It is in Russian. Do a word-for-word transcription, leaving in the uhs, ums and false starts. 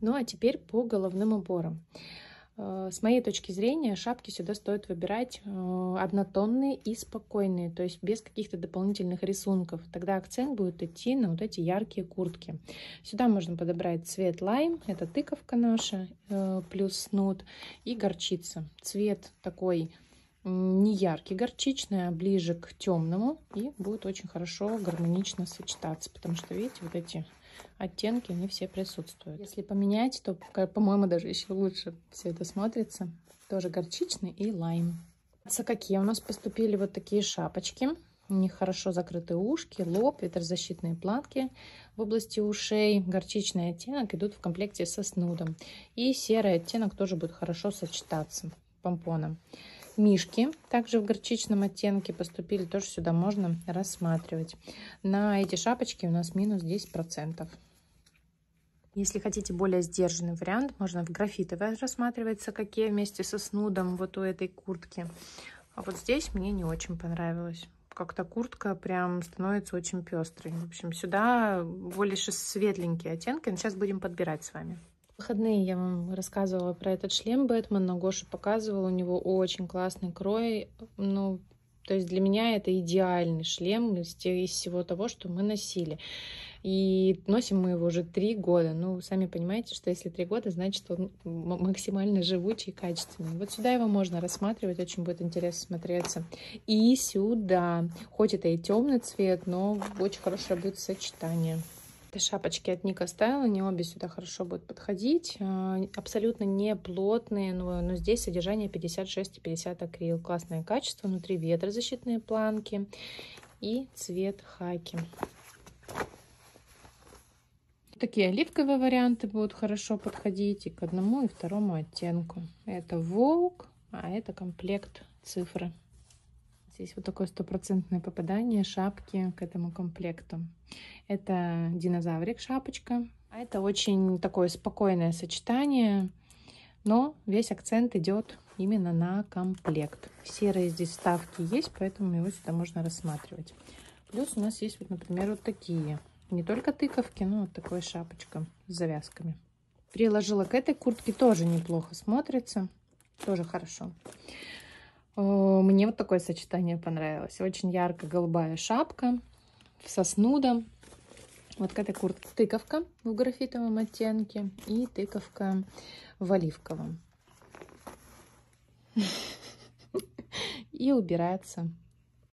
Ну а теперь по головным уборам. С моей точки зрения, шапки сюда стоит выбирать однотонные и спокойные, то есть без каких-то дополнительных рисунков. Тогда акцент будет идти на вот эти яркие куртки. Сюда можно подобрать цвет лайм, это тыковка наша, плюс нуд, и горчица. Цвет такой не яркий горчичный, а ближе к темному, и будет очень хорошо гармонично сочетаться, потому что, видите, вот эти оттенки, они все присутствуют. Если поменять, то, по-моему, даже еще лучше все это смотрится. Тоже горчичный и лайм. Какие у нас поступили вот такие шапочки. У них хорошо закрыты ушки, лоб, ветрозащитные планки в области ушей. Горчичный оттенок идут в комплекте со снудом. И серый оттенок тоже будет хорошо сочетаться помпоном. Мишки также в горчичном оттенке поступили, тоже сюда можно рассматривать. На эти шапочки у нас минус десять процентов. Если хотите более сдержанный вариант, можно в графитовой рассматриваться, какие вместе со снудом вот у этой куртки. А вот здесь мне не очень понравилось. Как-то куртка прям становится очень пестрой. В общем, сюда больше светленькие оттенки. Но сейчас будем подбирать с вами. В выходные я вам рассказывала про этот шлем Бэтмен, но Гоша показывал, у него очень классный крой. Ну, то есть для меня это идеальный шлем из, из всего того, что мы носили. И носим мы его уже три года. Ну, сами понимаете, что если три года, значит, он максимально живучий и качественный. Вот сюда его можно рассматривать, очень будет интересно смотреться. И сюда. Хоть это и темный цвет, но очень хорошее будет сочетание. Шапочки от Nico Style, они обе сюда хорошо будут подходить, абсолютно не плотные, но, но здесь содержание пятьдесят шесть и пятьдесят акрил, классное качество, внутри ветрозащитные планки и цвет хаки. Такие оливковые варианты будут хорошо подходить и к одному и второму оттенку. Это Vogue, а это комплект цифры. Здесь вот такое стопроцентное попадание шапки к этому комплекту. Это динозаврик шапочка. А это очень такое спокойное сочетание, но весь акцент идет именно на комплект. Серые здесь вставки есть, поэтому его сюда можно рассматривать. Плюс у нас есть, вот, например, вот такие. Не только тыковки, но вот такая шапочка с завязками. Приложила к этой куртке, тоже неплохо смотрится, тоже хорошо. Мне вот такое сочетание понравилось. Очень ярко-голубая шапка со снудом. Вот к этой куртке тыковка в графитовом оттенке и тыковка в оливковом. И убирается